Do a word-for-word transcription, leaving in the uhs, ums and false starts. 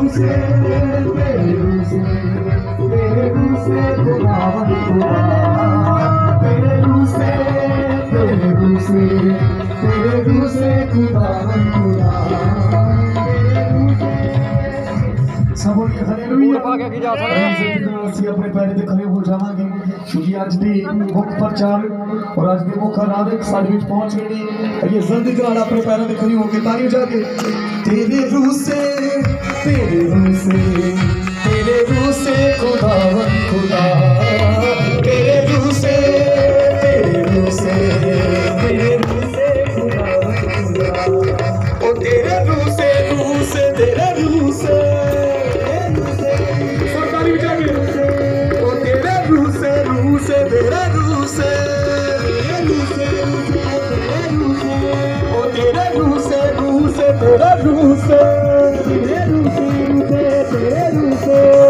रूह से तेरे रूह से तेरे रूह से खुदावन खुदा तेरे रूह से तेरे रूह से तेरे रूह से खुदावन खुदा सब हालेलुया पाके की जा सकदा ਅਸੀਂ ਆਪਣੇ ਪੈਰ ਤੇ ਖੜੇ ਹੋ ਜਾਵਾਂਗੇ क्योंकि ਅੱਜ ਦੀ ਮੁੱਖ ਪ੍ਰਚਾਰ और ਅੱਜ ਦੇ ਮੁੱਖ ਆਰਾਧਕ ਸਾਡੇ ਵਿੱਚ ਪਹੁੰਚ ਗਏ ਨੇ ਅਈਏ ਜਲਦੀ ਨਾਲ ਆਪਣੇ ਪੈਰਾਂ ਤੇ ਖੜੇ ਹੋ ਕੇ ਤਾਲੀਆਂ ਵਜਾ ਕੇ तेरे रूह से तेरे रूह से तेरे रूह से खुदावन खुदा तेरे रूह से तेरे रूह से तेरे रूह से खुदावन खुदा ओ तेरे रूह से रूह से तेरे रूह से सरकारी जाके ओ तेरे रूह से रूह से तेरे रूह से तेरे रूह से तेरे रूह से ओ तेरे रूह से रूह से तेरे रूह से तेरे रूह से तेरे रूह से